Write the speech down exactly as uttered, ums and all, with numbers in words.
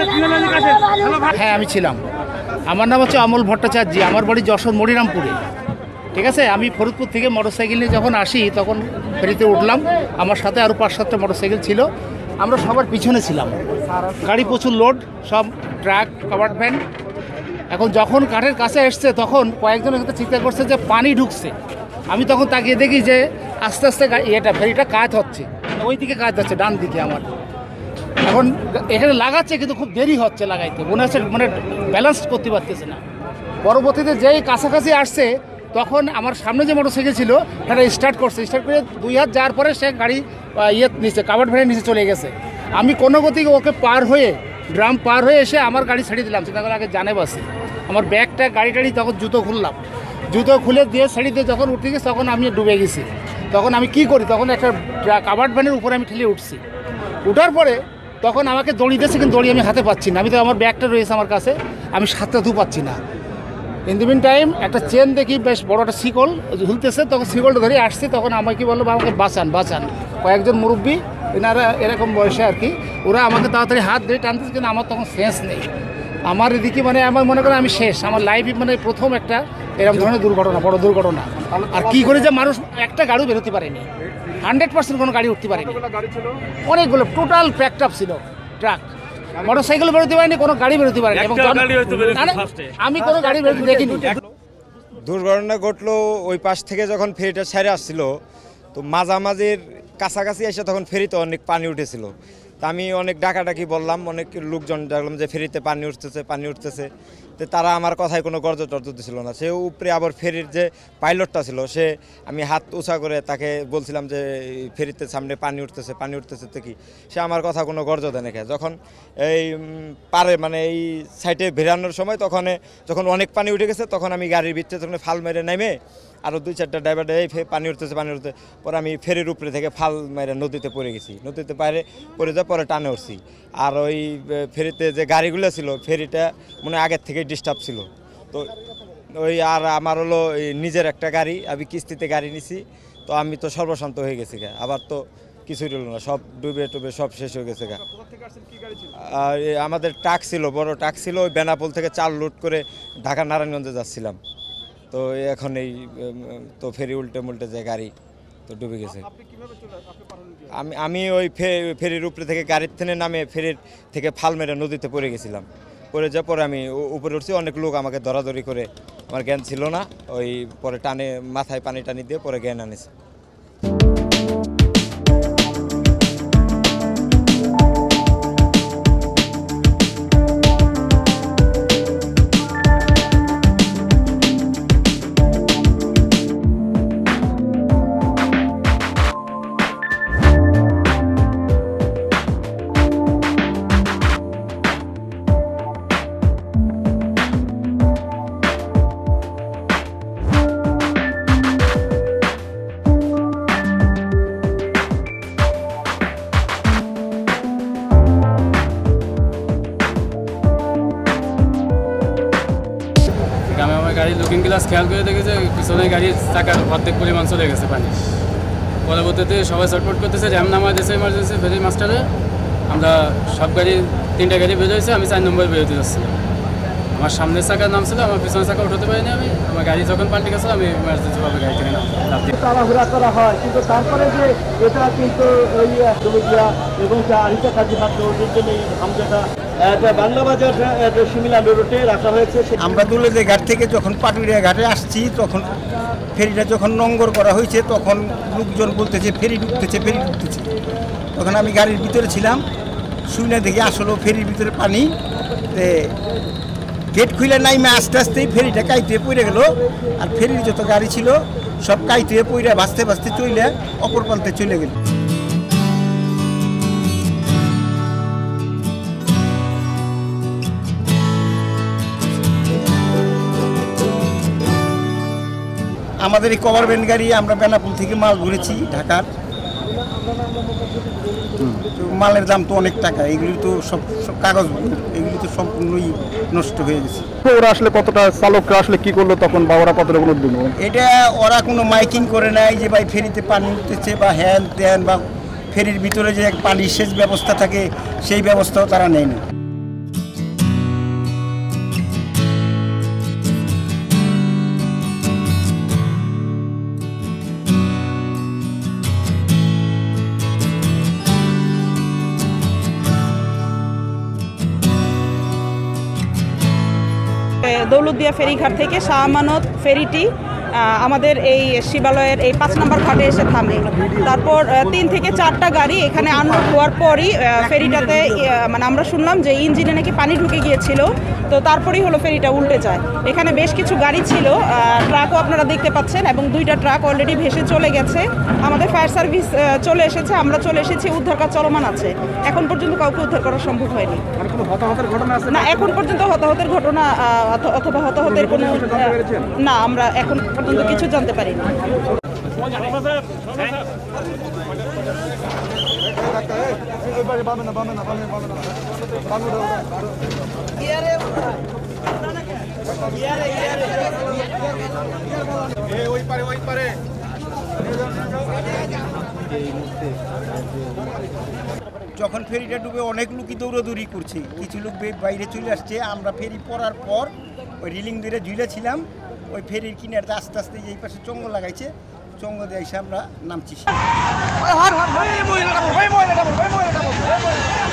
হ্যাঁ আমি ছিলাম। আমার নাম হচ্ছে অমল ভট্টাচার্য, আমার বাড়ি যশোর মনিরামপুরে। ঠিক আছে, আমি ফরিদপুর থেকে মোটরসাইকেল নিয়ে যখন আসি তখন ফেরিতে উঠলাম, আমার সাথে আরও পাঁচ সাতটা মোটরসাইকেল ছিল, আমরা সবার পিছনে ছিলাম। গাড়ি প্রচুর লোড, সব ট্রাক, কাভার্ড ভ্যান। এখন যখন কাঠের কাছে এসছে তখন কয়েকজনের সাথে চিন্তা করছে যে পানি ঢুকছে। আমি তখন তাকিয়ে দেখি যে আস্তে আস্তে এটা ফেরিটা কাজ হচ্ছে, ওই দিকে কাজ হচ্ছে ডান দিকে আমার। এখন এখানে লাগাচ্ছে কিন্তু খুব দেরি হচ্ছে লাগাইতে, মনে হচ্ছে মানে ব্যালেন্স করতে পারতেছে না। পরবর্তীতে যেই কাছাকাছি আসছে তখন আমার সামনে যে মোটরসাইকেল ছিল সেটা স্টার্ট করছে, স্টার্ট করে দুই হাত যাওয়ার পরে সে গাড়ি ইয়ে নিচে কাভার্ড ভ্যানের নিচে চলে গেছে। আমি কোনো গতিকে ওকে পার হয়ে ড্রাম পার হয়ে এসে আমার গাড়ি ছেড়ে দিলাম, সেটা আগে জানে বাসে আমার ব্যাগটা গাড়ি টাড়ি, তখন জুতো খুললাম, জুতো খুলে দিয়ে ছেড়ে দিয়ে যখন উঠতে গেছি তখন আমি ডুবে গেছি। তখন আমি কি করি, তখন একটা কাভার্ড ভ্যানের উপরে আমি ঠেলে উঠছি। উঠার পরে তখন আমাকে দড়ি দিয়েছে, কিন্তু দড়ি আমি হাতে পাচ্ছি না, আমি তো আমার ব্যাগটা রয়েছে আমার কাছে, আমি সাতটা ধু পাচ্ছি না। ইন দি মিন টাইম একটা চেন দেখি বেশ বড় একটা শিকল ঝুলতেছে, তখন শিকলটা ধরে আসছে, তখন আমাকে কি বললো, আমাকে বাঁচান বাঁচান। কয়েকজন মুরব্বী এনারা এরকম বয়সে আর কি, ওরা আমাকে তাড়াতাড়ি হাত ধরে টানতেছে, কিন্তু আমার তখন সেন্স নেই। আমার এদিকে মানে আমার মনে করেন আমি শেষ, আমার লাইফে মানে প্রথম একটা এরকম ধরনের দুর্ঘটনা, বড় দুর্ঘটনা। আর কি করে যে মানুষ একটা গাড়ি বেরোতে পারেনি, হান্ড্রেড পার্সেন্ট কোনো গাড়ি উঠতে পারেনি, অনেকগুলো টোটাল প্যাকড আপ ছিল, ট্রাক মোটর সাইকেল বেরোতে পারেনি, কোনো গাড়ি বেরোতে পারেনি, এবং আমি কোনো গাড়ি বেরোতে দেখিনি। দুর্ঘটনা ঘটলো ওই পাশ থেকে যখন ফেরিটা ছেড়ে আসছিল, তো মাঝামাঝির কাছাকাছি এসে তখন ফেরিতে অনেক পানি উঠেছিল। তা আমি অনেক ডাকাডাকি বললাম, অনেক লোকজন দেখলাম যে ফেরিতে পানি উঠতেছে পানি উঠতেছে তো তারা আমার কথায় কোনো গর্জ টর্জ দিছিল না। সে উপরে আবার ফেরির যে পাইলটটা ছিল, সে আমি হাত উঁচা করে তাকে বলছিলাম যে ফেরিতে সামনে পানি উঠতেছে পানি উঠতেছে তো কি, সে আমার কথা কোনো গর্জ দেয় না। যখন এই পারে মানে এই সাইডে বেরানোর সময় তখন যখন অনেক পানি উঠে গেছে, তখন আমি গাড়ির ভিতরে তখন ফাল মেরে নেমে আরও দুই চারটা ড্রাইভার এই পানি উঠতেছে পানি উঠতে, পরে আমি ফেরির উপরে থেকে ফাল মেরে নদীতে পড়ে গেছি, নদীতে পারে পড়ে যা পরে টানে উঠছি। আর ওই ফেরিতে যে গাড়িগুলো ছিল, ফেরিটা মানে আগের থেকে ডিস্টার্ব ছিল, তো ওই আর আমার হলো নিজের একটা গাড়ি, আমি কিস্তিতে গাড়ি নিছি, তো আমি তো সর্বশান্ত হয়ে গেছি গা, আবার তো কিছুই রইল না, সব ডুবে টুবে সব শেষ হয়ে গেছে গা। আর আমাদের ট্রাক ছিল, বড় ট্রাক ছিল, ওই বেনাপোল থেকে চাল লোড করে ঢাকা নারায়ণগঞ্জে যাচ্ছিলাম, তো এখন এই তো ফেরি উল্টে মুল্টে যে গাড়ি তো ডুবে গেছে। আমি আমি ওই ফেরির উপরে থেকে গাড়ির থেকে নামে ফেরির থেকে ফাল মেরে নদীতে পড়ে গেছিলাম, পরে যাওয়ার পরে আমি উপরে উঠছি, অনেক লোক আমাকে ধরাধরি করে, আমার জ্ঞান ছিল না, ওই পরে টানে মাথায় পানি টানি দিয়ে পরে জ্ঞান আনিছে। গাড়ির লুকিং গ্লাস খেয়াল করে দেখেছে পিছনে গাড়ির চাকার অর্ধেক পরিমাণ চলে গেছে পানি। পরবর্তীতে সবাই সাপোর্ট করতেছে, জ্যাম নামা দিয়েছে এমার্জেন্সি ফেরি মাস্টারে। আমরা সব গাড়ি তিনটা গাড়ি বেরোয়েছে, আমি চার নম্বর বেরোতে যাচ্ছিলাম। আমার সামনের চাকার নাম ছিল, আমার পিছনের চাকা উঠাতে পারিনি আমি, আমার গাড়ি যখন পাল্টে গেছিল আমি এমার্জেন্সিভাবে গাড়ি থেকে তাড়াহুড়া করা হয়, কিন্তু তারপরে যে এটা কিন্তু ওই জমিয়া এবং আরিকা কাজী হাত ওদের জন্য এই হামজাটা বাংলাবাজার শিমিলা রোডে রাখা হয়েছে। আমরা তুলে যে ঘাট থেকে যখন পাটুরিয়া ঘাটে আসছি, তখন ফেরিটা যখন নোঙ্গর করা হয়েছে, তখন লোকজন বলতেছে ফেরি ঢুকতেছে ফেরি ঢুকতেছে তখন আমি গাড়ির ভিতরে ছিলাম, শুনে দেখি আসলে ফেরির ভিতরে পানি। গেট খুলে নাইমে আস্তে আস্তেই ফেরিটা কাইতে পড়ে গেল, আর ফেরির যত গাড়ি ছিল সব কাইতে পড়ে ভাসতে ভাসতে চলে অপর প্রান্তে চলে গেল। আমাদের এই কভার ভ্যান গাড়ি, আমরা বেনাপুল থেকে মাল ভরেছি ঢাকার, মালের দাম তো অনেক টাকা, এগুলি তো সব সব কাগজ, এগুলি তো সম্পূর্ণই নষ্ট হয়ে গেছে। ওরা আসলে কতটা, চালকরা আসলে কি করলো তখন, বা ওরা কতটা কোনো দিন এটা ওরা কোনো মাইকিং করে নাই যে ভাই ফেরিতে পানি উঠতেছে বা হ্যান ত্যান, বা ফেরির ভিতরে যে পানি সেচ ব্যবস্থা থাকে সেই ব্যবস্থাও তারা নেয়নি। দৌলতদিয়া ফেরিঘাট থেকে শাহ আমানত ফেরিটি আমাদের এই শিবালয়ের এই পাঁচ নম্বর ঘাটে এসে থামে। তারপর তিন থেকে চারটা গাড়ি এখানে আনলোড হওয়ার পরই ফেরিটাতে মানে আমরা শুনলাম যে ইঞ্জিনে নাকি পানি ঢুকে গিয়েছিল, তো তারপরেই হলো ফেরিটা উল্টে যায়। এখানে বেশ কিছু গাড়ি ছিল, ট্রাকও আপনারা দেখতে পাচ্ছেন, এবং দুইটা ট্রাক অলরেডি ভেসে চলে গেছে। আমাদের ফায়ার সার্ভিস চলে এসেছে, আমরা চলে এসেছি, উদ্ধার কাজ চলমান আছে। এখন পর্যন্ত কাউকে উদ্ধার করা সম্ভব হয়নি। না, এখন পর্যন্ত হতাহতের ঘটনা অথবা হতাহতের কোনো না, আমরা এখন পর্যন্ত কিছু জানতে পারি না। যখন ফেরিটা ডুবে অনেক লোকই দৌড়াদৌড়ি করছে, কিছু লোক বাইরে চলে আসছে। আমরা ফেরি পড়ার পর ওই রিলিং ধরে ঝুলেছিলাম, ওই ফেরির কিনারে আস্তে আস্তে এই পাশে চঙ্গ লাগাইছে, চঙ্গ দিয়ে এসে আমরা নামছি।